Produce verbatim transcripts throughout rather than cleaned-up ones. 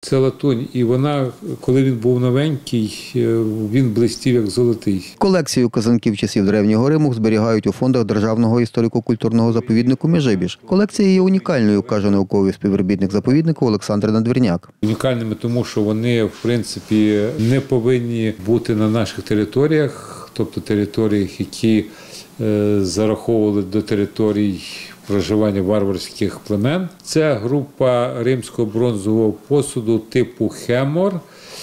Це латунь, і вона, коли він був новенький, він блистів як золотий. Колекцію казанків часів Древнього Риму зберігають у фондах Державного історико-культурного заповіднику «Межибіж». Колекція є унікальною, каже науковий співробітник заповіднику Олександр Надвірняк. Унікальними тому, що вони, в принципі, не повинні бути на наших територіях, тобто територіях, які е, зараховували до територій проживання варварських племен. Це група римського бронзового посуду типу хемор,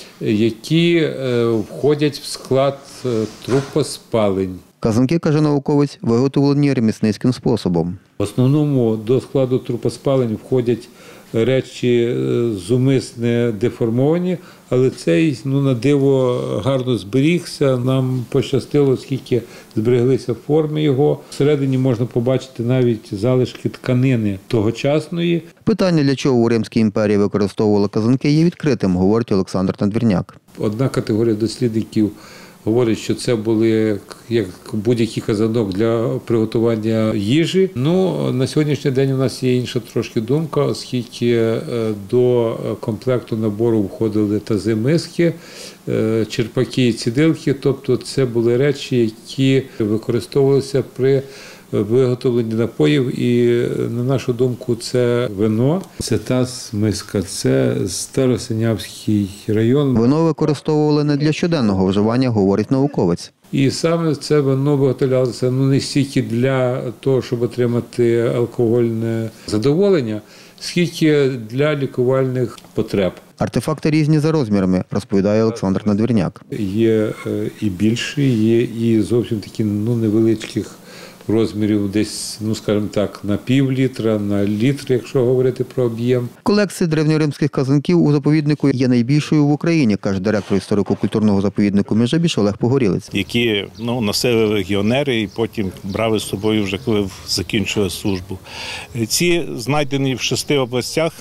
які е, входять в склад е, трупоспалень. Казанки, каже науковець, виготовлені ремісницьким способом. В основному до складу трупоспалень входять речі зумисне деформовані, але цей, ну, на диво гарно зберігся. Нам пощастило, оскільки збереглися форми його. Всередині можна побачити навіть залишки тканини тогочасної. Питання, для чого у Римській імперії використовували казанки, є відкритим, говорить Олександр Надвірняк. Одна категорія дослідників говорить, що це були як будь-який казанок для приготування їжі. Ну, на сьогоднішній день у нас є інша трошки думка, оскільки до комплекту набору входили тази, миски, черпаки і цідилки. Тобто це були речі, які використовувалися при виготовлення напоїв, і, на нашу думку, це вино. Це таз, миска, це Старосинявський район. Вино використовували не для щоденного вживання, говорить науковець. І саме це вино виготовлялося, ну, не стільки для того, щоб отримати алкогольне задоволення, скільки для лікувальних потреб. Артефакти різні за розмірами, розповідає Олександр Надвірняк. Є і більші, є і зовсім такі, ну, невеличких розмірів, десь, ну, скажімо так, на пів літра, на літр, якщо говорити про об'єм. Колекція древньоримських казанків у заповіднику є найбільшою в Україні, каже директор історико-культурного заповіднику «Межибіж» Олег Погорілець. Які, ну, носили легіонери і потім брали з собою вже, коли закінчили службу. Ці знайдені в шести областях,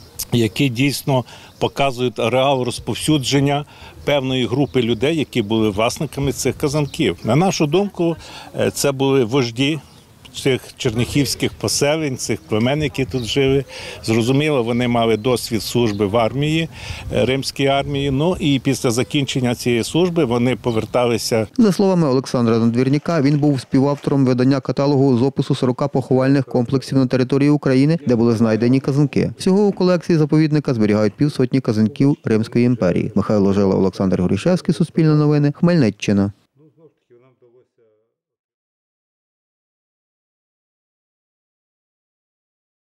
які дійсно показують ареал розповсюдження певної групи людей, які були власниками цих казанків. На нашу думку, це були вожді цих черніхівських поселень, цих племен, які тут жили. Зрозуміло, вони мали досвід служби в армії, римській армії. Ну і після закінчення цієї служби вони поверталися. За словами Олександра Надвірняка, він був співавтором видання каталогу з опису сорока поховальних комплексів на території України, де були знайдені казанки. Всього у колекції заповідника зберігають півсотні казанків Римської імперії. Михайло Жила, Олександр Горішевський, Суспільне новини, Хмельниччина.